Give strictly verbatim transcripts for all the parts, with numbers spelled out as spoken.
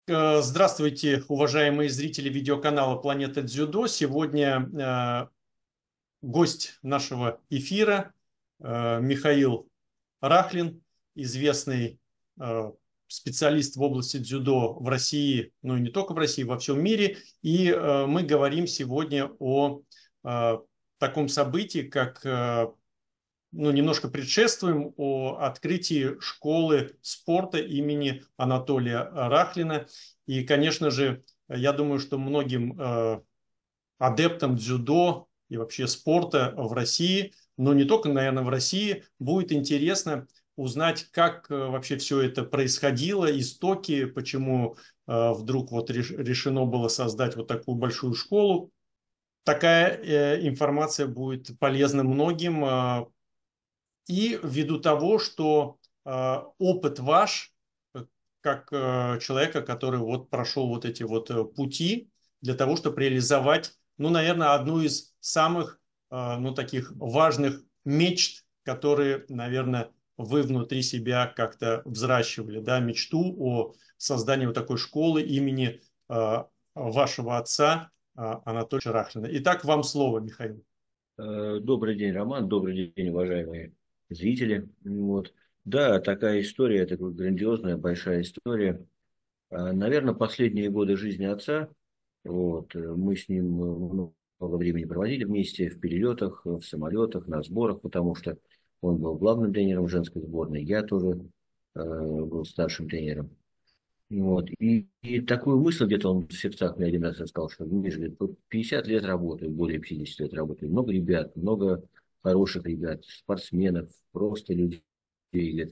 Э, Здравствуйте, уважаемые зрители видеоканала «Планета Дзюдо». Сегодня э, гость нашего эфира э, Михаил Рахлин, известный э, специалист в области дзюдо в России, ну и не только в России, во всем мире. И э, мы говорим сегодня о э, таком событии, как э, ну, немножко предшествуем о открытии школы спорта имени Анатолия Рахлина. И, конечно же, я думаю, что многим э, адептам дзюдо и вообще спорта в России, но не только, наверное, в России, будет интересно узнать, как э, вообще все это происходило, истоки, почему э, вдруг вот реш, решено было создать вот такую большую школу. Такая э, информация будет полезна многим, э, и ввиду того, что э, опыт ваш, э, как э, человека, который вот прошел вот эти вот э, пути для того, чтобы реализовать, ну, наверное, одну из самых, э, ну, таких важных мечт, которые, наверное, вы внутри себя как-то взращивали, да, мечту о создании вот такой школы имени э, вашего отца э, Анатолия Шарахлина. Итак, вам слово, Михаил. Э, Добрый день, Роман. Добрый день, уважаемые зрители. Вот. Да, такая история, такая грандиозная, большая история. Наверное, последние годы жизни отца, вот, э, мы с ним много времени проводили вместе в перелетах, в самолетах, на сборах, потому что он был главным тренером женской сборной, я тоже э, был старшим тренером. Вот. И, и такую мысль где-то он в сердцах мне один раз сказал, что Миша, говорит, по пятьдесят лет работаю, более пятидесяти лет работаю, много ребят, много хороших ребят, спортсменов, просто людей, говорит,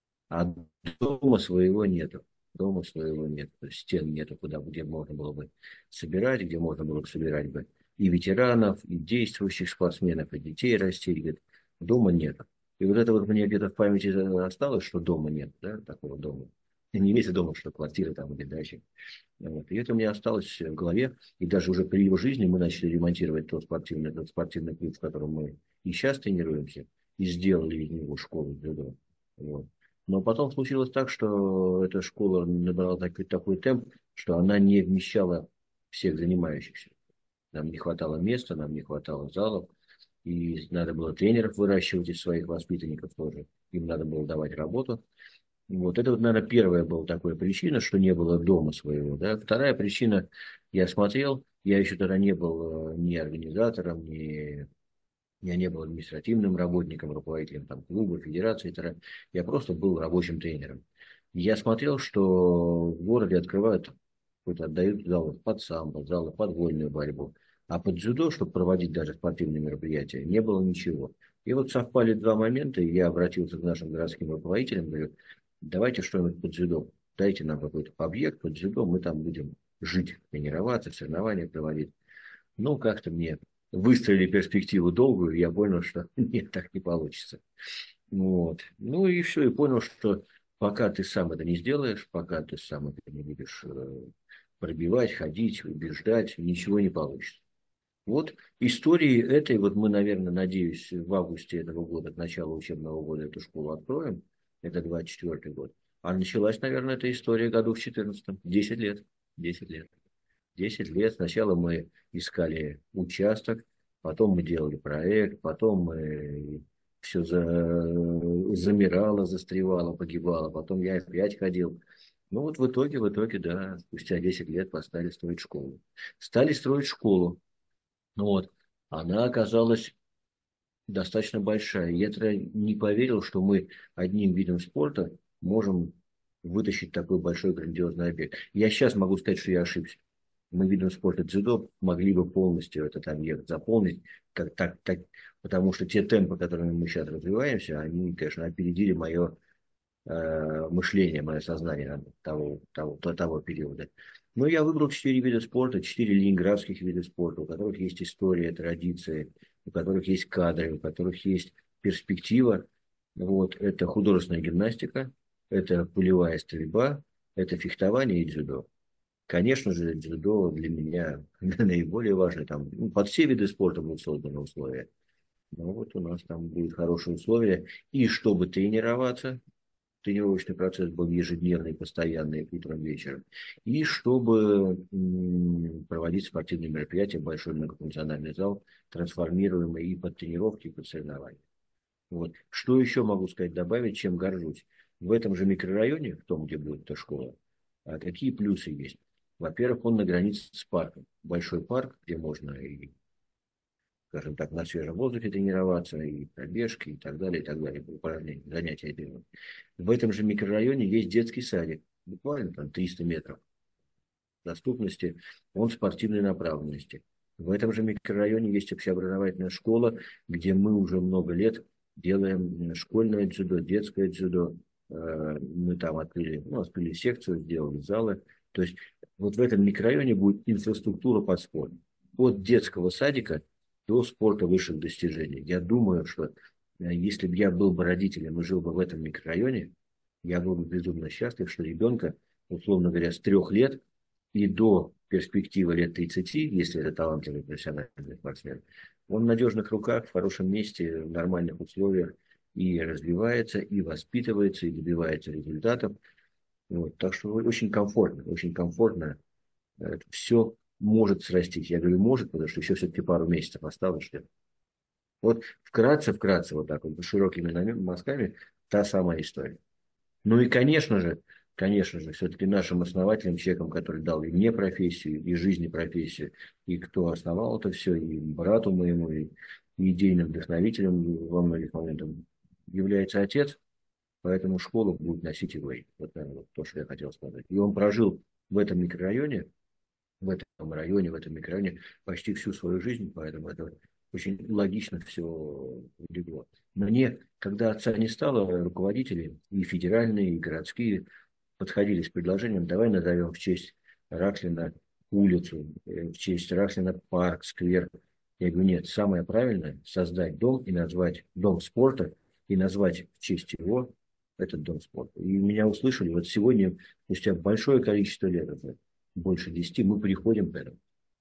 а дома своего нету. Дома своего нет, стен нету, куда, где можно было бы собирать, где можно было бы собирать бы и ветеранов, и действующих спортсменов, и детей растить, говорит, дома нет. И вот это вот мне где-то в памяти осталось, что дома нет, да, такого дома. И не имеется дома, что квартира там или дача. Вот. И это у меня осталось в голове. И даже уже при его жизни мы начали ремонтировать тот спортивный, тот спортивный клуб, в котором мы и сейчас тренируемся, и сделали из него школу дзюдо. Вот. Но потом случилось так, что эта школа набрала такой, такой темп, что она не вмещала всех занимающихся. Нам не хватало места, нам не хватало залов. И надо было тренеров выращивать из своих воспитанников тоже. Им надо было давать работу. Вот это вот, наверное, первая была такая причина, что не было дома своего. Да? Вторая причина, я смотрел, я еще тогда не был э, ни организатором, ни я не был административным работником, руководителем там, клуба, федерации. Я просто был рабочим тренером. Я смотрел, что в городе открывают, какой-то отдают залы под самбо, залы под вольную борьбу. А под дзюдо, чтобы проводить даже спортивные мероприятия, не было ничего. И вот совпали два момента, и я обратился к нашим городским руководителям, говорю, давайте что-нибудь под дзюдо, дайте нам какой-то объект под дзюдо, мы там будем жить, тренироваться, соревнования проводить. Ну, как-то мне выстроили перспективу долгую, я понял, что нет, так не получится. Вот. Ну и все, и понял, что пока ты сам это не сделаешь, пока ты сам это не будешь э, пробивать, ходить, убеждать, ничего не получится. Вот истории этой, вот мы, наверное, надеюсь, в августе этого года, к началу учебного года эту школу откроем, это двадцать четвёртый год. А началась, наверное, эта история году в четырнадцатом, десять лет, десять лет. Десять лет. Сначала мы искали участок, потом мы делали проект, потом мы все за... замирало, застревало, погибало. Потом я опять ходил. Ну вот в итоге, в итоге, да, спустя десять лет стали строить школу. Стали строить школу. Ну вот. Она оказалась достаточно большая. Я тогда не поверил, что мы одним видом спорта можем вытащить такой большой грандиозный объект. Я сейчас могу сказать, что я ошибся. Мы видом спорта дзюдо могли бы полностью этот объект заполнить, как, так, так, потому что те темпы, которыми мы сейчас развиваемся, они, конечно, опередили мое э, мышление, мое сознание того, того, того периода. Но я выбрал четыре вида спорта, четыре ленинградских вида спорта, у которых есть история, традиции, у которых есть кадры, у которых есть перспектива. Вот, это художественная гимнастика, это пулевая стрельба, это фехтование и дзюдо. Конечно же, дзюдо для меня наиболее важно. Там, ну, под все виды спорта будут созданы условия. Но вот у нас там будут хорошие условия. И чтобы тренироваться, тренировочный процесс был ежедневный, постоянный, утром, вечером. И чтобы м, проводить спортивные мероприятия, большой многофункциональный зал, трансформируемый и под тренировки, и под соревнования. Вот. Что еще могу сказать, добавить, чем горжусь? В этом же микрорайоне, в том, где будет эта школа, а, какие плюсы есть? Во-первых, он на границе с парком. Большой парк, где можно и, скажем так, на свежем воздухе тренироваться, и пробежки, и так далее, и так далее, упражнения, занятия делать. В этом же микрорайоне есть детский садик, буквально там триста метров доступности, он спортивной направленности. В этом же микрорайоне есть общеобразовательная школа, где мы уже много лет делаем школьное дзюдо, детское дзюдо. Э, Мы там открыли, ну, открыли секцию, сделали залы. То есть вот в этом микрорайоне будет инфраструктура под спорт. От детского садика до спорта высших достижений. Я думаю, что э, если бы я был бы родителем и жил бы в этом микрорайоне, я был бы безумно счастлив, что ребенка, условно говоря, с трех лет и до перспективы лет тридцати, если это талантливый профессиональный спортсмен, он в надежных руках, в хорошем месте, в нормальных условиях и развивается, и воспитывается, и добивается результатов. Вот. Так что очень комфортно, очень комфортно. Это все может срастись. Я говорю, может, потому что еще все-таки пару месяцев осталось. Вот вкратце, вкратце, вот так вот, широкими мазками, та самая история. Ну и, конечно же, конечно же, все-таки нашим основателем, человеком, который дал и мне профессию, и жизни профессию, и кто основал это все, и брату моему, и, и идейным вдохновителем во многих моментах является отец, поэтому школа будет носить его имя. Вот, наверное, вот то, что я хотел сказать. И он прожил в этом микрорайоне, в этом районе, в этом микрорайоне почти всю свою жизнь, поэтому это очень логично все легло. Мне, когда отца не стало, руководители и федеральные, и городские подходили с предложением, давай назовем в честь Раклина улицу, в честь Раклина парк, сквер. Я говорю, нет, самое правильное создать дом и назвать дом спорта, и назвать в честь его этот дом спорта. И меня услышали, вот сегодня, спустя большое количество лет, уже больше десяти, мы приходим к этому.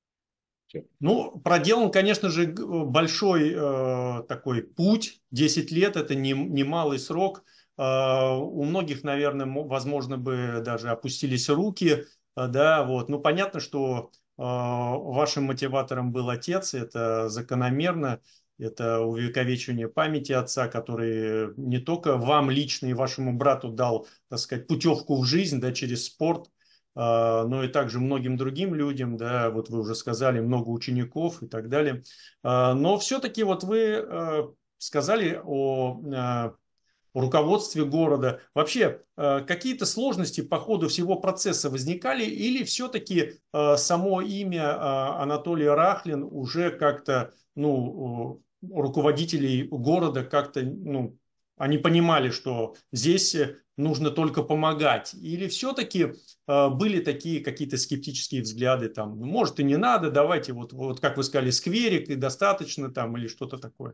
Ну, проделан, конечно же, большой э, такой путь. десять лет – это не, немалый срок. Э, у многих, наверное, возможно, бы даже опустились руки. Э, да, вот. Ну, понятно, что э, вашим мотиватором был отец, это закономерно. Это увековечивание памяти отца, который не только вам лично и вашему брату дал, так сказать, путевку в жизнь, да, через спорт, но и также многим другим людям, да, вот вы уже сказали, много учеников и так далее. Но все-таки вот вы сказали о, о руководстве города. Вообще, какие-то сложности по ходу всего процесса возникали или все-таки само имя Анатолий Рахлин уже как-то, ну, руководителей города как-то, ну, они понимали, что здесь нужно только помогать? Или все-таки э, были такие какие-то скептические взгляды, там, ну, может и не надо, давайте вот, вот как вы сказали, скверик и достаточно там или что-то такое?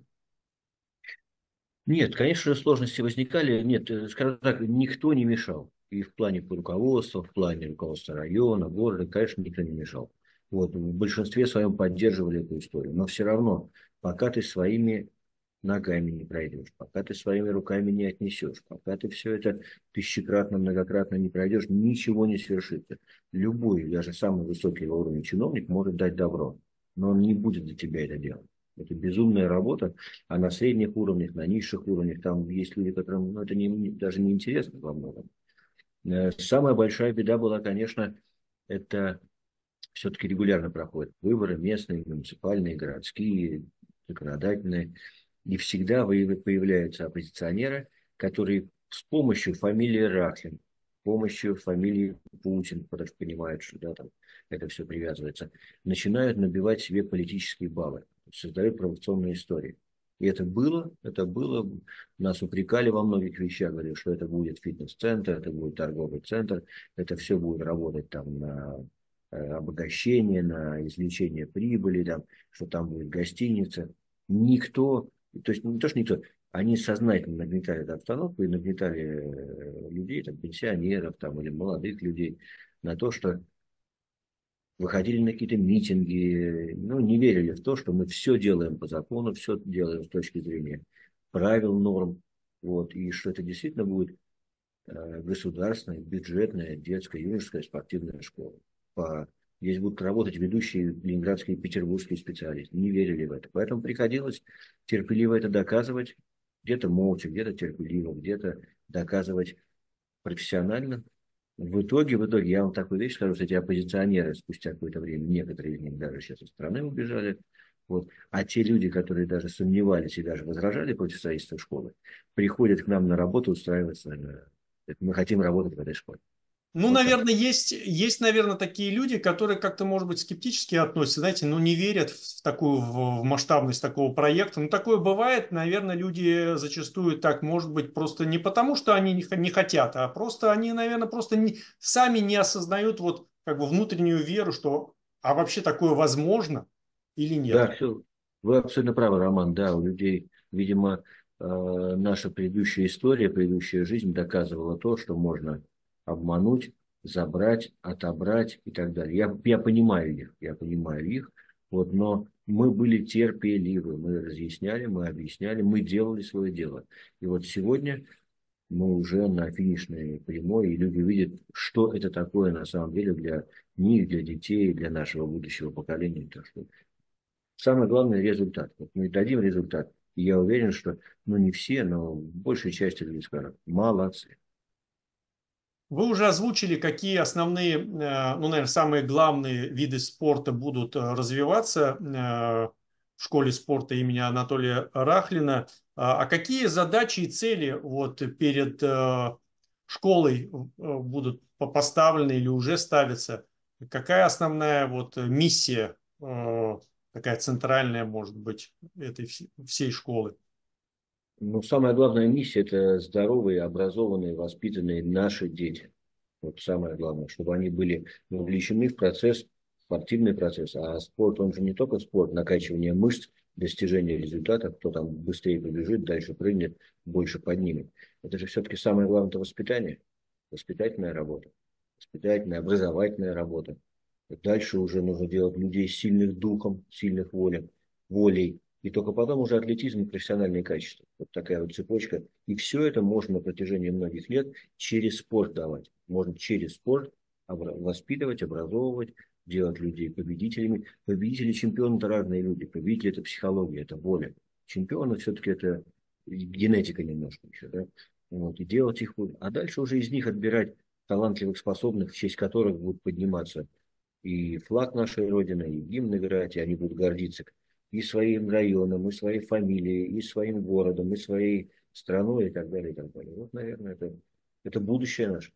Нет, конечно же, сложности возникали. Нет, э, скажем так, никто не мешал. И в плане руководства, в плане руководства района, города, конечно, никто не мешал. Вот, в большинстве своем поддерживали эту историю. Но все равно, пока ты своими ногами не пройдешь, пока ты своими руками не отнесешь, пока ты все это тысячекратно, многократно не пройдешь, ничего не свершится. Любой, даже самый высокий уровень чиновник может дать добро, но он не будет за тебя это делать. Это безумная работа, а на средних уровнях, на низших уровнях, там есть люди, которым ну, это не, даже не интересно во многом. Э, Самая большая беда была, конечно, это все-таки регулярно проходят выборы местные, муниципальные, городские, законодательные. И всегда появляются оппозиционеры, которые с помощью фамилии Рахлин, с помощью фамилии Путин, потому что понимают, что да, там это все привязывается, начинают набивать себе политические баллы, создают провокационные истории. И это было, это было, нас упрекали во многих вещах, говорили, что это будет фитнес-центр, это будет торговый центр, это все будет работать там на э, обогащение, на извлечение прибыли, там, что там будет гостиница. Никто, то есть не то, что никто, они сознательно нагнетали эту обстановку и нагнетали э, людей, там, пенсионеров там, или молодых людей на то, что выходили на какие-то митинги, ну, не верили в то, что мы все делаем по закону, все делаем с точки зрения правил, норм, вот, и что это действительно будет э, государственная, бюджетная, детская, юношеская спортивная школа. По... Здесь будут работать ведущие ленинградские и петербургские специалисты. Не верили в это. Поэтому приходилось терпеливо это доказывать. Где-то молча, где-то терпеливо, где-то доказывать профессионально. В итоге, в итоге, я вам такую вещь скажу, что эти оппозиционеры спустя какое-то время, некоторые из них даже сейчас из страны убежали, вот. А те люди, которые даже сомневались и даже возражали против строительства школы, приходят к нам на работу устраиваться. э, Мы хотим работать в этой школе. Ну, Вот так. наверное, есть, есть, наверное, такие люди, которые как-то, может быть, скептически относятся, знаете, ну, не верят в такую в, в масштабность такого проекта. Ну, такое бывает, наверное, люди зачастую так, может быть, просто не потому, что они не, х- не хотят, а просто они, наверное, просто не- сами не осознают вот как бы внутреннюю веру, что а вообще такое возможно или нет. Да, все. Вы абсолютно правы, Роман. Да, у людей, видимо, э, наша предыдущая история, предыдущая жизнь доказывала то, что можно обмануть, забрать, отобрать и так далее. Я, я понимаю их, я понимаю их, вот, но мы были терпеливы, мы разъясняли, мы объясняли, мы делали свое дело. И вот сегодня мы уже на финишной прямой, и люди видят, что это такое на самом деле для них, для детей, для нашего будущего поколения. Так что самое главное – результат. Вот мы дадим результат. И я уверен, что, ну, не все, но большая часть людей скажут, молодцы. Вы уже озвучили, какие основные, э, ну, наверное, самые главные виды спорта будут э, развиваться э, в школе спорта имени Анатолия Рахлина. А а какие задачи и цели вот перед э, школой э, будут по- поставлены или уже ставятся? Какая основная вот миссия, э, такая центральная, может быть, этой вс- всей школы? Но самая главная миссия – это здоровые, образованные, воспитанные наши дети. Вот самое главное, чтобы они были вовлечены в процесс, спортивный процесс. А спорт, он же не только спорт, накачивание мышц, достижение результатов, кто там быстрее побежит, дальше прыгнет, больше поднимет. Это же все-таки самое главное – это воспитание, воспитательная работа, воспитательная, образовательная работа. Дальше уже нужно делать людей сильных духом, сильных волей, волей. И только потом уже атлетизм и профессиональные качества. Вот такая вот цепочка. И все это можно на протяжении многих лет через спорт давать. Можно через спорт обра- воспитывать, образовывать, делать людей победителями. Победители, чемпионы – это разные люди. Победители – это психология, это воля. Чемпионы все-таки это генетика немножко еще. Да? Вот, и делать их. А дальше уже из них отбирать талантливых, способных, в честь которых будут подниматься и флаг нашей Родины, и гимн играть, и они будут гордиться и своим районом, и своей фамилией, и своим городом, и своей страной, и так далее, и так далее. Вот, наверное, это, это будущее наше.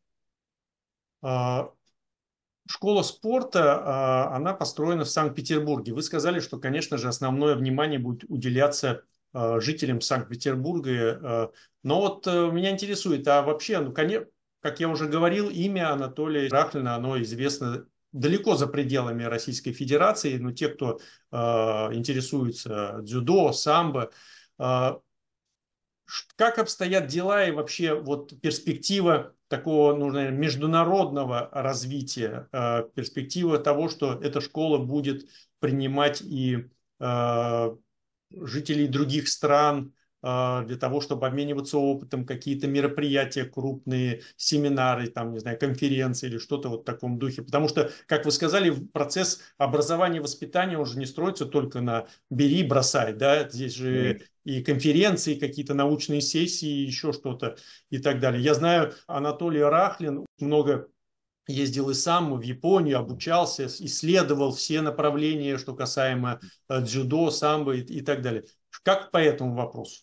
А, Школа спорта, а, она построена в Санкт-Петербурге. Вы сказали, что, конечно же, основное внимание будет уделяться а, жителям Санкт-Петербурга. А, Но вот э, меня интересует, а вообще, ну, коне- как я уже говорил, имя Анатолия Рахлина, оно известно далеко за пределами Российской Федерации, но те, кто а, интересуется дзюдо, самбо, а, Ш- как обстоят дела и вообще вот перспектива такого, ну, наверное, международного развития, э, перспектива того, что эта школа будет принимать и э, жителей других стран э, для того, чтобы обмениваться опытом, какие-то мероприятия крупные, семинары, там, не знаю, конференции или что-то вот в таком духе. Потому что, как вы сказали, процесс образования и воспитания, он же не строится только на бери, бросай, да, здесь же и конференции, какие-то научные сессии, еще что-то и так далее. Я знаю, Анатолий Рахлин много ездил и сам в Японию, обучался, исследовал все направления, что касаемо э, дзюдо, самбо и, и так далее. Как по этому вопросу?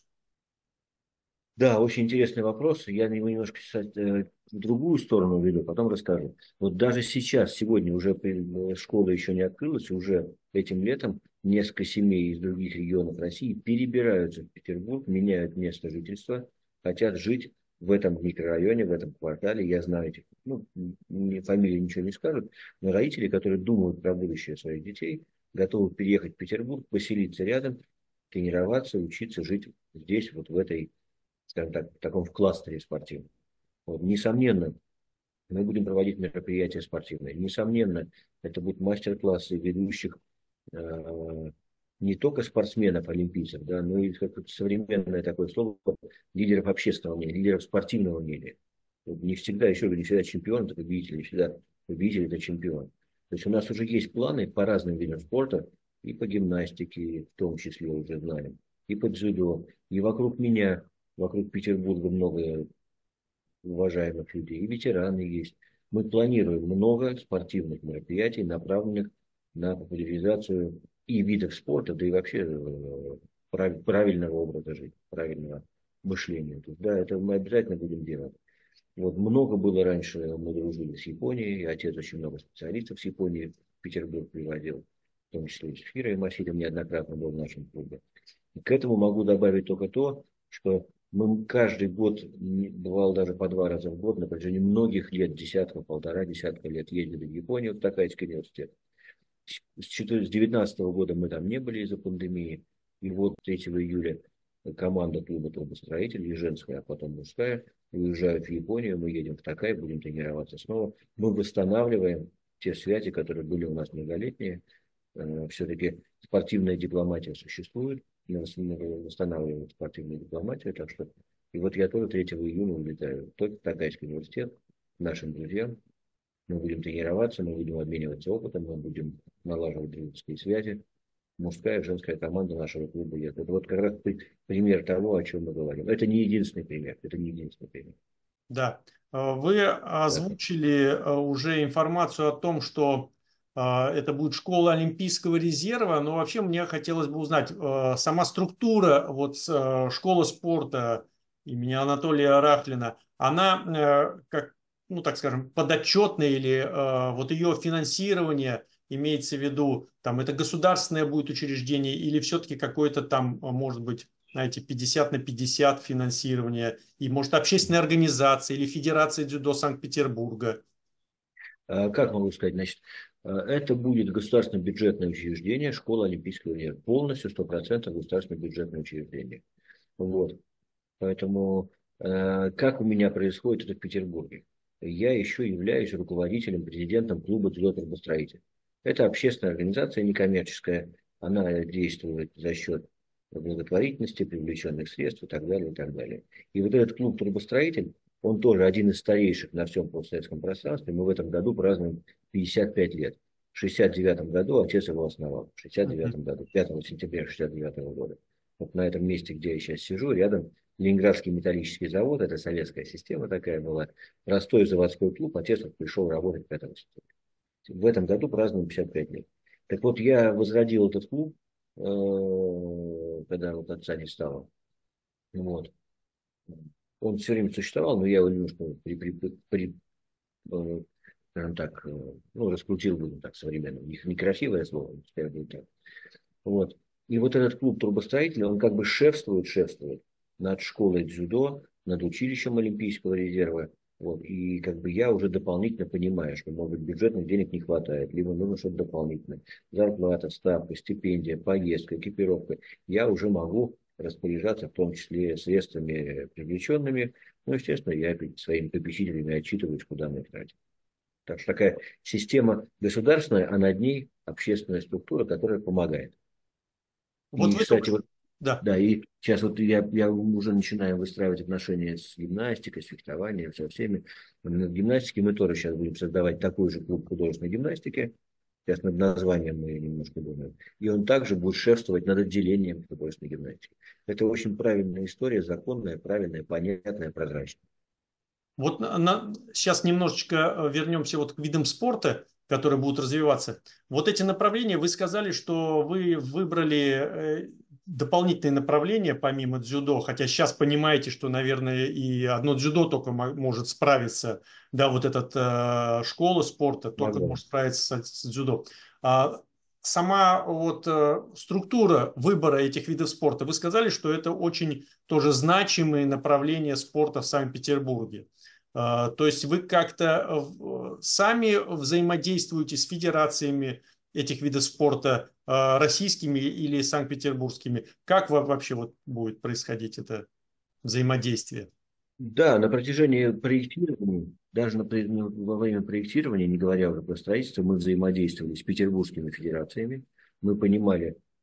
Да, очень интересный вопрос. Я его немножко сейчас э, в другую сторону веду, потом расскажу. Вот даже сейчас, сегодня уже при- э, школа еще не открылась, уже этим летом несколько семей из других регионов России перебираются в Петербург, меняют место жительства, хотят жить в этом микрорайоне, в этом квартале. Я знаю этих, ну, мне фамилии ничего не скажут, но родители, которые думают про будущее своих детей, готовы переехать в Петербург, поселиться рядом, тренироваться, учиться, жить здесь, вот в этой, скажем так, в таком в кластере спортивном. Вот, несомненно, мы будем проводить мероприятия спортивные. Несомненно, это будут мастер-классы ведущих э, не только спортсменов, олимпийцев, да, но и как современное такое слово, лидеров общественного мнения, лидеров спортивного мнения. Вот не всегда, еще говорю, не всегда чемпион это победитель, не всегда победитель это чемпион. То есть у нас уже есть планы по разным видам спорта, и по гимнастике, в том числе уже знаем, и по дзюдо, и вокруг меня, вокруг Петербурга много уважаемых людей, и ветераны есть. Мы планируем много спортивных мероприятий, направленных на популяризацию и видов спорта, да и вообще э, прав- правильного образа жизни, правильного мышления. То есть, да, это мы обязательно будем делать. Вот много было раньше, мы дружили с Японией, отец очень много специалистов с Японии в Петербург приводил, в том числе и с Фирой и Масидом неоднократно был в нашем клубе. И к этому могу добавить только то, что мы каждый год, бывало даже по два раза в год, на протяжении многих лет, десятков, полтора десятка лет ездили в Японию, в Токайский университет. С две тысячи девятнадцатого года мы там не были из-за пандемии. И вот третьего июля команда клуба трубостроителей, женская, а потом мужская, уезжают в Японию, мы едем в Токай, будем тренироваться снова. Мы восстанавливаем те связи, которые были у нас многолетние. Все-таки спортивная дипломатия существует, мы восстанавливаем спортивную дипломатию, так что и вот я тоже третьего июня улетаю в Токайский университет к нашим друзьям. Мы будем тренироваться, мы будем обмениваться опытом, мы будем налаживать дружеские связи. Мужская и женская команда нашего клуба едет. Это вот как раз пример того, о чем мы говорим. Это не единственный пример. Это не единственный пример. Да. Э, Вы Да. озвучили э, уже информацию о том, что э, это будет школа Олимпийского резерва, но вообще мне хотелось бы узнать, э, сама структура вот э, школы спорта имени Анатолия Рахлина, она э, как, ну так скажем, подотчетная или э, вот ее финансирование имеется в виду, там это государственное будет учреждение или все-таки какое-то там, э, может быть, знаете, пятьдесят на пятьдесят финансирование, и, может, общественная организация или Федерация дзюдо Санкт-Петербурга. А, Как могу сказать, значит, а, это будет государственное бюджетное учреждение, школа Олимпийского резерва. Полностью, сто процентов государственное бюджетное учреждение. Вот. Поэтому, э, как у меня происходит это в Петербурге? Я еще являюсь руководителем, президентом клуба «Дзюдо-трубостроитель». Это общественная организация, некоммерческая. Она действует за счет благотворительности, привлеченных средств и так далее, и так далее. И вот этот клуб «Трубостроитель», он тоже один из старейших на всем постсоветском пространстве. Мы в этом году празднуем пятьдесят пять лет. В шестьдесят девятом году отец его основал. В шестьдесят девятом году, пятого сентября шестьдесят девятого года. Вот на этом месте, где я сейчас сижу, рядом Ленинградский металлический завод, это советская система такая была, простой заводской клуб, отец вот пришел работать пятого сентября. В этом году празднуем пятьдесят пять лет. Так вот, я возродил этот клуб, э, когда вот отца не стало. Вот. Он все время существовал, но я его немножко при, при, при, э, скажем так, э, ну, раскрутил, будем так, современно. У них некрасивое слово, скажем будет так. Вот. И вот этот клуб трубостроителей, он как бы шефствует, шефствует над школой дзюдо, над училищем Олимпийского резерва. Вот. И как бы я уже дополнительно понимаю, что, может быть, бюджетных денег не хватает, либо нужно что-то дополнительное. Зарплата, ставка, стипендия, поездка, экипировка. Я уже могу распоряжаться, в том числе средствами привлеченными. Ну, естественно, я перед своими попечителями отчитываюсь, куда мы их тратим. Так что такая система государственная, а над ней общественная структура, которая помогает. Вот И, вы только кстати, что... вот, Да. да, и сейчас вот я, я уже начинаю выстраивать отношения с гимнастикой, с фехтованием, со всеми. В гимнастике мы тоже сейчас будем создавать такой же клуб художественной гимнастики. Сейчас над названием мы немножко думаем. И он также будет шефствовать над отделением художественной гимнастики. Это очень правильная история, законная, правильная, понятная, прозрачная. Вот на- на- сейчас немножечко э, вернемся вот к видам спорта, которые будут развиваться. Вот эти направления, вы сказали, что вы выбрали э, дополнительные направления помимо дзюдо, хотя сейчас понимаете, что, наверное, и одно дзюдо только мо- может справиться, да, вот эта школа спорта только Могу. может справиться с, с дзюдо. А сама вот э, структура выбора этих видов спорта, вы сказали, что это очень тоже значимые направления спорта в Санкт-Петербурге. А, То есть вы как-то э, сами взаимодействуете с федерациями этих видов спорта, э, российскими или санкт-петербургскими? Как во- вообще вот будет происходить это взаимодействие? Да, на протяжении проектирования, даже на, при- ну, во время проектирования, не говоря уже про строительство, мы взаимодействовали с петербургскими федерациями. Мы понимали,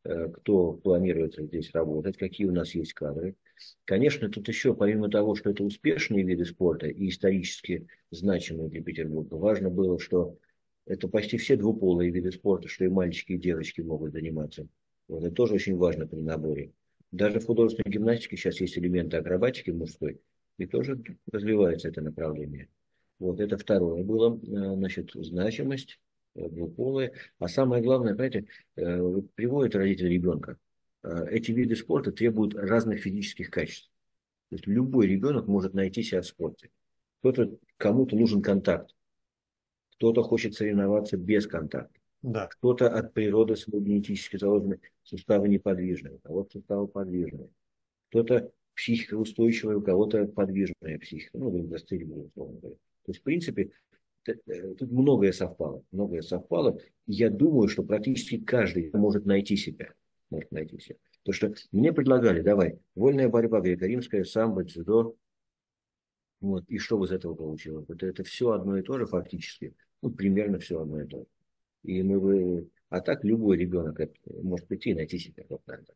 э, кто планирует здесь работать, какие у нас есть кадры. Конечно, тут еще, помимо того, что это успешные виды спорта и исторически значимые для Петербурга, важно было, что это почти все двуполые виды спорта, что и мальчики, и девочки могут заниматься. Вот, это тоже очень важно при наборе. Даже в художественной гимнастике сейчас есть элементы акробатики мужской, и тоже развивается это направление. Вот это второе было, э, значит, значимость э, двуполые. А самое главное, понимаете, э, приводит родители ребенка. Э, Эти виды спорта требуют разных физических качеств. То есть любой ребенок может найти себя в спорте. Кто-то, кому-то нужен контакт, кто-то хочет соревноваться без контакта. Да. Кто-то от природы своей генетически заложены суставы неподвижные, у кого-то суставы подвижные. Кто-то психика устойчивая, у кого-то подвижная психика. Ну, или застыливая, условно говоря. То есть, в принципе, тут многое совпало. Многое совпало. И я думаю, что практически каждый может найти себя. Может найти себя. То, что мне предлагали, давай, вольная борьба, греко-римская, самбо, дзюдо. Вот, и что из этого получилось? Это, это все одно и то же фактически. Ну, примерно все одно и то же. И мы бы... А так любой ребенок может прийти и найти себя. Вот, наверное.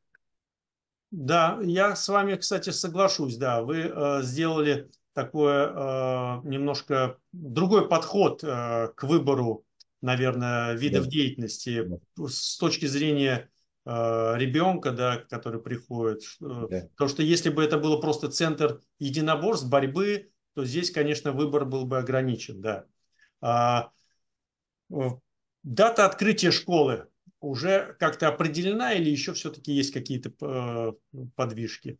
Да, я с вами, кстати, соглашусь. Да, вы э, сделали такое э, немножко другой подход э, к выбору, наверное, Да, видов деятельности да, с точки зрения э, ребенка, да, который приходит. Что- да. Потому что если бы это было просто центр единоборств, борьбы, то здесь, конечно, выбор был бы ограничен. Да. А, э, дата открытия школы уже как-то определена или еще все-таки есть какие-то э, подвижки?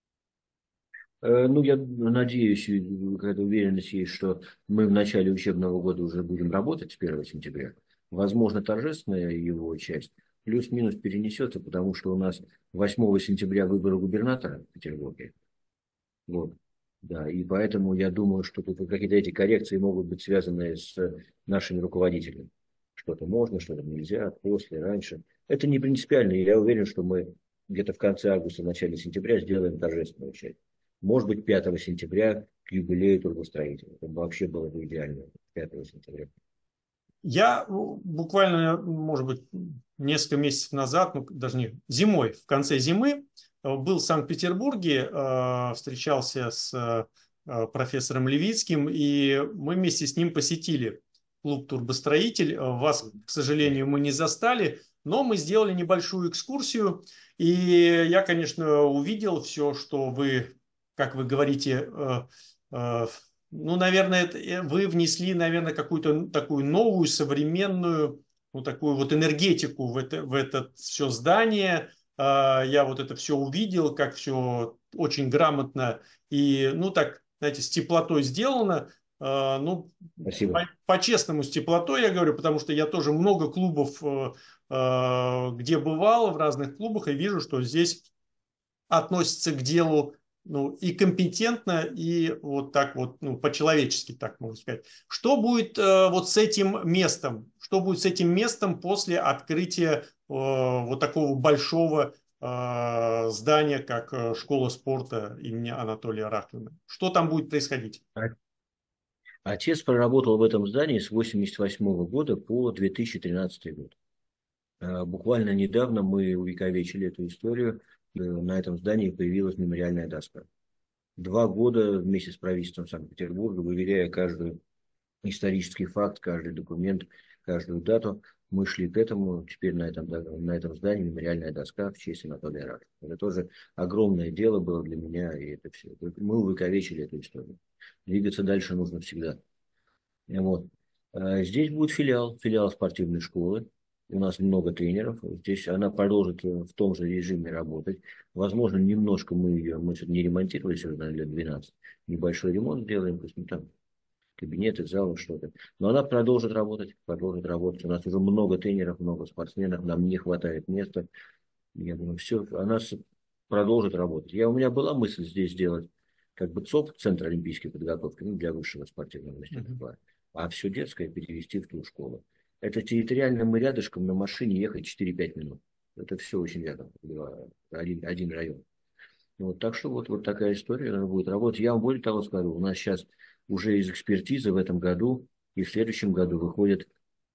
Э, Ну, я надеюсь, и какая-то уверенность есть, что мы в начале учебного года уже будем работать с первого сентября. Возможно, торжественная его часть плюс-минус перенесется, потому что у нас восьмого сентября выборы губернатора в Петербурге. Вот. Да, и поэтому я думаю, что тут какие-то эти коррекции могут быть связаны с нашими руководителями. Что-то можно, что-то нельзя, после, раньше. Это не принципиально, и я уверен, что мы где-то в конце августа, начале сентября сделаем торжественную часть. Может быть, пятого сентября к юбилею трудостроителя. Это бы вообще было бы идеально. пятого сентября. Я ну, буквально, может быть, несколько месяцев назад, ну, даже не зимой, в конце зимы, э, был в Санкт-Петербурге, э, встречался с э, профессором Левицким, и мы вместе с ним посетили клуб «Турбостроитель». Э, Вас, к сожалению, мы не застали, но мы сделали небольшую экскурсию, и я, конечно, увидел все, что вы, как вы говорите, э, э, ну, наверное, это, э, вы внесли, наверное, какую-то такую новую, современную, ну, такую вот энергетику в это, в это все здание. А, Я вот это все увидел, как все очень грамотно и, ну, так, знаете, с теплотой сделано. А, Ну, Спасибо. по- по-честному, с теплотой я говорю, потому что я тоже много клубов, э, э, где бывал, в разных клубах, и вижу, что здесь относится к делу ну, и компетентно, и вот так вот, ну, по-человечески, так можно сказать. Что будет э, вот с этим местом? Что будет с этим местом после открытия э, вот такого большого э, здания, как э, школа спорта имени Анатолия Рахлина? Что там будет происходить? А- Отец проработал в этом здании с восемьдесят восьмого года по две тысячи тринадцатый год. Э, Буквально недавно мы увековечили эту историю. Э, На этом здании появилась мемориальная доска. Два года вместе с правительством Санкт-Петербурга, выверяя каждый исторический факт, каждый документ, каждую дату, мы шли к этому. Теперь на этом, на этом здании мемориальная доска в честь Анатолия Рашкина. Это тоже огромное дело было для меня, и это все. Мы увековечили эту историю. Двигаться дальше нужно всегда. Вот. А Здесь будет филиал, филиал спортивной школы. У нас много тренеров. Здесь она продолжит э, в том же режиме работать. Возможно, немножко мы ее, мы не ремонтировали уже, наверное, лет двенадцать. Небольшой ремонт делаем, то есть, ну, там кабинеты, залы, что-то. Но она продолжит работать, продолжит работать. У нас уже много тренеров, много спортсменов, нам не хватает места. Я думаю, все, она с- продолжит работать. Я, у меня была мысль здесь сделать как бы ЦОП, Центр олимпийской подготовки, ну, для высшего спортивного Мгм. мастерства, а все детское перевести в ту школу. Это территориально мы рядышком на машине ехать четыре-пять минут. Это все очень рядом, два- один, один район. Вот, так что вот, вот такая история она будет работать. Я вам более того скажу, у нас сейчас уже из экспертизы в этом году и в следующем году выходит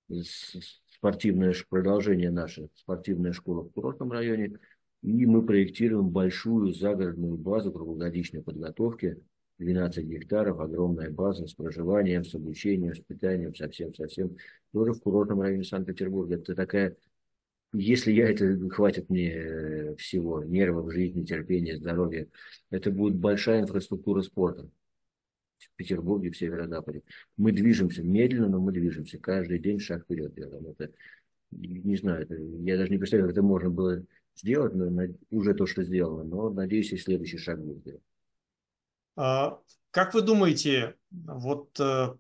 спортивное продолжение нашей спортивная школа в курортном районе. И мы проектируем большую загородную базу круглогодичной подготовки. двенадцать гектаров, огромная база с проживанием, с обучением, с питанием, совсем-совсем. Тоже в курортном районе Санкт-Петербурга. Это такая, если я это хватит мне всего, нервов, жизни, терпения, здоровья, это будет большая инфраструктура спорта в Петербурге, в Северо-Западе. Мы движемся медленно, но мы движемся. Каждый день шаг вперед делаем. Это, не знаю, это, я даже не представляю, как это можно было сделать, но на- уже то, что сделано. Но надеюсь, и следующий шаг будет сделать. А, Как вы думаете, вот э,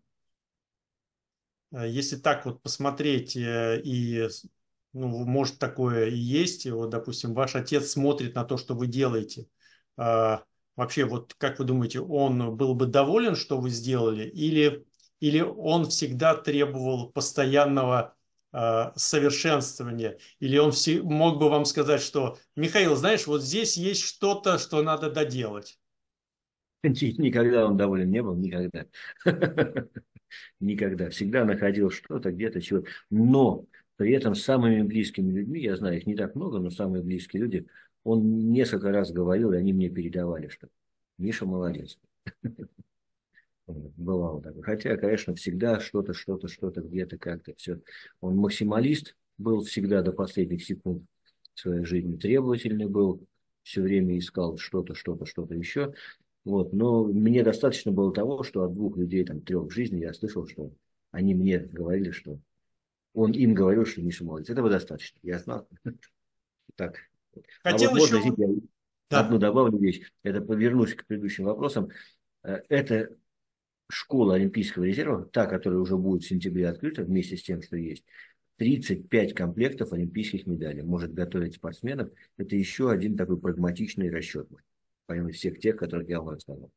если так вот посмотреть, э, и, ну, может такое и есть, и вот, допустим, ваш отец смотрит на то, что вы делаете, а, вообще, вот как вы думаете, он был бы доволен, что вы сделали, или, или он всегда требовал постоянного а, совершенствования, или он все, мог бы вам сказать, что, Михаил, знаешь, вот здесь есть что-то, что надо доделать? Никогда он доволен не был, никогда. Никогда. Всегда находил что-то, где-то чего. Но при этом с самыми близкими людьми, я знаю, их не так много, но самые близкие люди, он несколько раз говорил, и они мне передавали, что Миша молодец. Вот, бывало так. Хотя, конечно, всегда что-то, что-то, что-то, где-то как-то все. Он максималист был всегда до последних секунд своей жизни, требовательный был, все время искал что-то, что-то, что-то еще. Вот. Но мне достаточно было того, что от двух людей, там, трех в жизни я слышал, что они мне говорили, что он им говорил, что Миша молодец. Этого достаточно. Я знал. Так. А вот Хотел можно, еще... извините, я одну Да. добавлю вещь. Это повернусь к предыдущим вопросам. Э, Это школа Олимпийского резерва, та, которая уже будет в сентябре открыта, вместе с тем, что есть, тридцать пять комплектов олимпийских медалей может готовить спортсменов. Это еще один такой прагматичный расчет, помимо всех тех, которых я вам рассказал.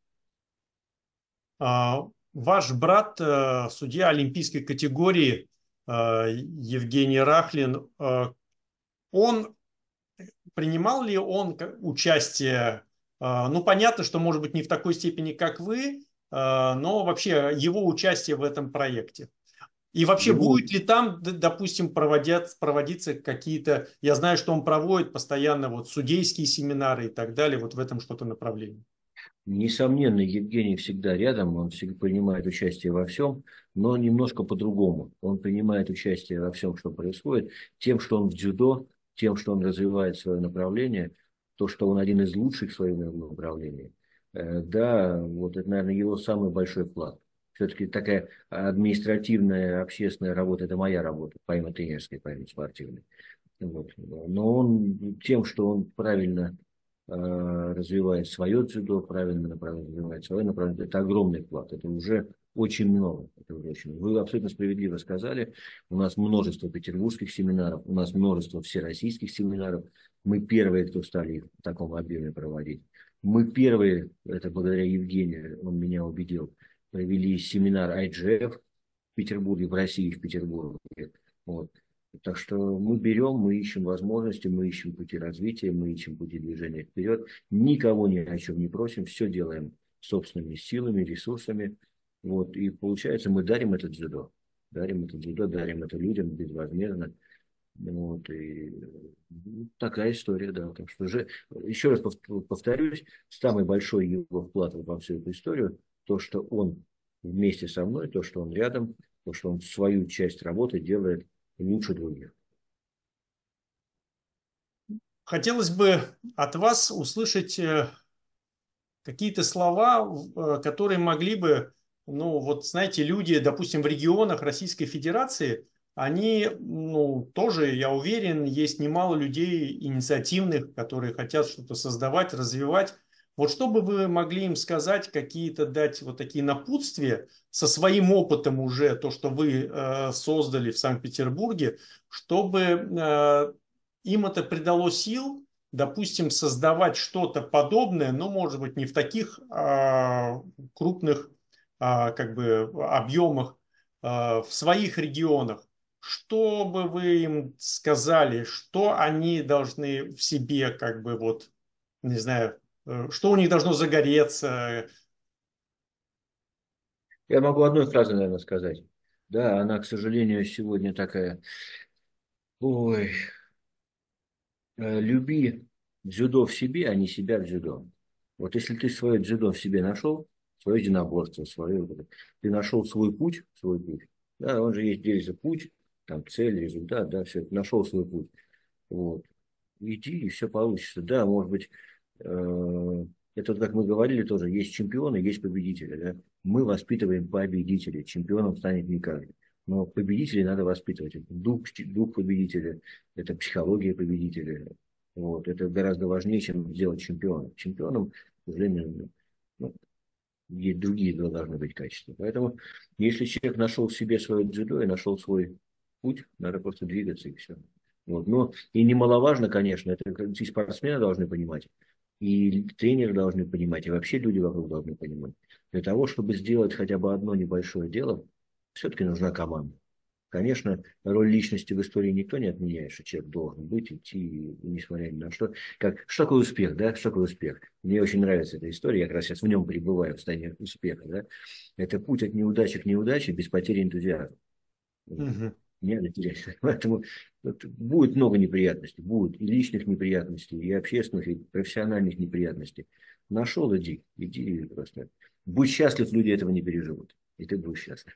А, Ваш брат, э, судья олимпийской категории, э, Евгений Рахлин, э, он принимал ли он ка- участие? э, Ну, понятно, что, может быть, не в такой степени, как вы, э, но вообще его участие в этом проекте. И вообще, Его будет ли там, д- допустим, проводят, проводиться какие-то... Я знаю, что он проводит постоянно вот судейские семинары и так далее, вот в этом что-то направлении. Несомненно, Евгений всегда рядом, он всегда принимает участие во всем, но немножко по-другому. Он принимает участие во всем, что происходит, тем, что он в дзюдо, тем, что он развивает свое направление, то, что он один из лучших в своем направлении. Э, Да, вот это, наверное, его самый большой вклад. Все-таки такая административная, общественная работа – это моя работа, помимо тренерской, помимо спортивной. Вот. Но он тем, что он правильно э, развивает свое дзюдо, правильно направляет, развивает свое направление, это огромный вклад. Это уже очень много. Это уже очень... Вы абсолютно справедливо сказали. У нас множество петербургских семинаров, у нас множество всероссийских семинаров. Мы первые, кто стали их в таком объеме проводить. Мы первые, это благодаря Евгению, он меня убедил, провели семинар ай джи эф в Петербурге, в России, в Петербурге. Вот. Так что мы берем, мы ищем возможности, мы ищем пути развития, мы ищем пути движения вперед. Никого ни о чем не просим, все делаем собственными силами, ресурсами. Вот. И получается, мы дарим это дзюдо. Дарим это дзюдо, дарим это людям безвозмездно. Вот. И ну, такая история, да. Так что же, еще раз повторюсь, самый большой его вклад во всю эту историю, то, что он вместе со мной, то, что он рядом, то, что он свою часть работы делает лучше других. Хотелось бы от вас услышать э, какие-то слова, э, которые могли бы, ну, вот знаете, люди, допустим, в регионах Российской Федерации, они, ну, тоже, я уверен, есть немало людей инициативных, которые хотят что-то создавать, развивать. Вот что бы вы могли им сказать, какие-то дать вот такие напутствия со своим опытом уже, то, что вы э, создали в Санкт-Петербурге, чтобы э, им это придало сил, допустим, создавать что-то подобное, но, может быть, не в таких а, крупных а, как бы объемах а, в своих регионах. Что бы вы им сказали, что они должны в себе, как бы вот, не знаю, э, что у них должно загореться? Я могу одной фразой, наверное, сказать. Да, она, к сожалению, сегодня такая, ой, э, люби дзюдо в себе, а не себя в дзюдо. Вот если ты свое дзюдо в себе нашел, свое единоборство, свое, вот это, ты нашел свой путь, свой путь, да, он же есть, делится путь, там цель, результат, да, все, нашел свой путь. Вот. Иди, и все получится. Да, может быть, э, это вот как мы говорили тоже, есть чемпионы, есть победители. Да? Мы воспитываем победителей. Чемпионом станет не каждый. Но победителей надо воспитывать. Это дух, дух победителя, это психология победителя. Вот. Это гораздо важнее, чем сделать чемпиона. Чемпионом, к сожалению, ну, есть другие должны быть качества. Поэтому, если человек нашел в себе свое дзюдо и нашел свой путь, надо просто двигаться и все. Вот. Но и немаловажно, конечно, это и спортсмены должны понимать, и тренеры должны понимать, и вообще люди вокруг должны понимать. Для того, чтобы сделать хотя бы одно небольшое дело, все-таки нужна команда. Конечно, роль личности в истории никто не отменяет, что человек должен быть, идти, несмотря ни на что. Как, что такое успех, да? Что такое успех? Мне очень нравится эта история, я как раз сейчас в нем пребываю, в состоянии успеха, да? Это путь от неудачи к неудаче без потери энтузиазма. Мгм. Не надо терять. Поэтому вот, будет много неприятностей, будет и личных неприятностей, и общественных, и профессиональных неприятностей. Нашел, иди, иди просто. Будь счастлив, люди этого не переживут. И ты будешь счастлив.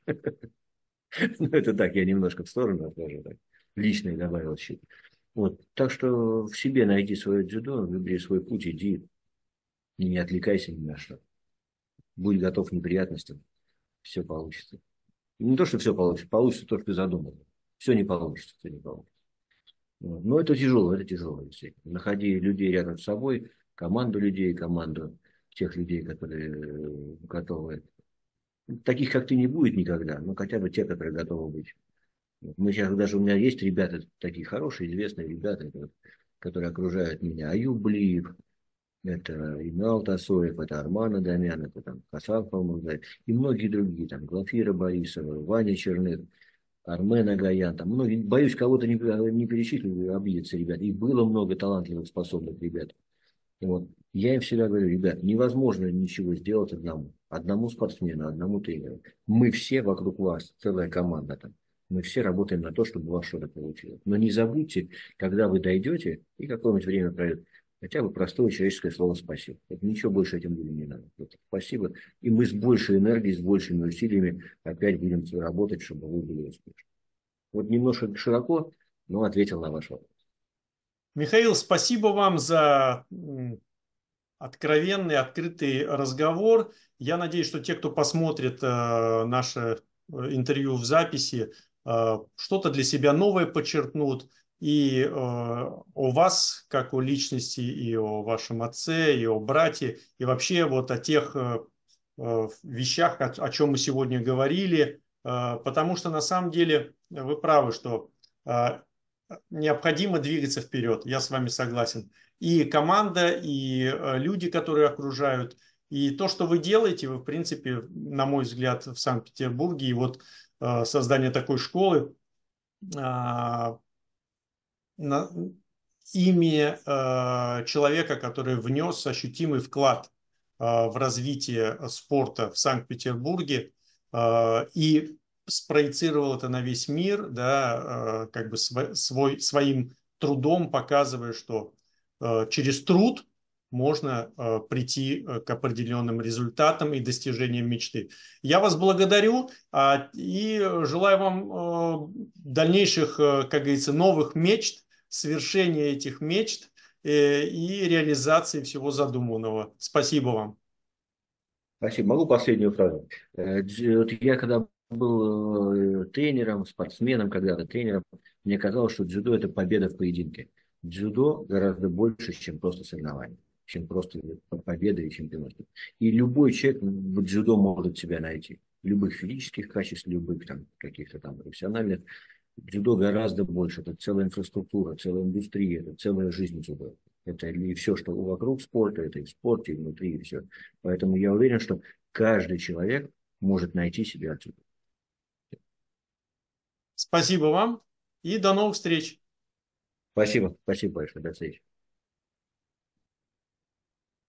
Ну, это так, я немножко в сторону отложу, так, личное добавил щит. Вот. Так что в себе найди свое дзюдо, выбери свой путь, иди, и не отвлекайся ни на что. Будь готов к неприятностям, все получится. Не то, что все получится, получится то, что ты задумал. Все не получится, все не получится. Вот. Но это тяжело, это тяжело. Действительно. Находи людей рядом с собой, команду людей, команду тех людей, которые э, готовы. Таких, как ты, не будет никогда, но хотя бы те, которые готовы быть. Мы сейчас, даже у меня есть ребята, такие хорошие, известные ребята, это вот, которые окружают меня. Аюб Блиев, это Инал Тасоев, это Арман Адамян, это там Хасан Фалмурзаев, и многие другие, там Глафира Борисова, Ваня Черных, Армен Агаян, там многие, боюсь, кого-то не, не перечислю, обидятся ребята. И было много талантливых, способных ребят. И вот. Я им всегда говорю, ребят, невозможно ничего сделать одному. Одному спортсмену, одному тренеру. Мы все вокруг вас, целая команда там. Мы все работаем на то, чтобы у вас что-то получилось. Но не забудьте, когда вы дойдете, и какое-нибудь время пройдет, хотя бы простое человеческое слово «спасибо». Это ничего больше этим людям не надо. Вот, спасибо. И мы с большей энергией, с большими усилиями опять будем работать, чтобы вы были успешны. Вот немножко широко, но ответил на ваш вопрос. Михаил, спасибо вам за откровенный, открытый разговор. Я надеюсь, что те, кто посмотрит э, наше э, интервью в записи, э, что-то для себя новое подчеркнут и э, о вас, как о личности, и о вашем отце, и о брате, и вообще вот о тех э, э, вещах, о, о чем мы сегодня говорили, э, потому что на самом деле вы правы, что э, необходимо двигаться вперед. Я с вами согласен. И команда, и э, люди, которые окружают, и то, что вы делаете, вы, в принципе, на мой взгляд, в Санкт-Петербурге, и вот э, создание такой школы, а, на, имя э, человека, который внес ощутимый вклад э, в развитие спорта в Санкт-Петербурге э, и спроецировал это на весь мир, да, э, как бы сво, свой, своим трудом показывая, что э, через труд можно э, прийти э, к определенным результатам и достижениям мечты. Я вас благодарю а, и желаю вам э, дальнейших, э, как говорится, новых мечт, свершения этих мечт э, и реализации всего задуманного. Спасибо вам. Спасибо. Могу последнюю фразу. Э, дж- вот я когда был э, тренером, спортсменом, когда-то тренером, мне казалось, что дзюдо – это победа в поединке. Дзюдо гораздо больше, чем просто соревнование, чем просто победа и чемпионство. И любой человек в дзюдо может себя найти. Любых физических качеств, любых там каких-то там профессиональных. Дзюдо гораздо больше. Это целая инфраструктура, целая индустрия, это целая жизнь дзюдо. Это и все, что вокруг спорта, это и в спорте, и внутри, и все. Поэтому я уверен, что каждый человек может найти себя отсюда. Спасибо вам и до новых встреч. Спасибо, спасибо большое, до встречи.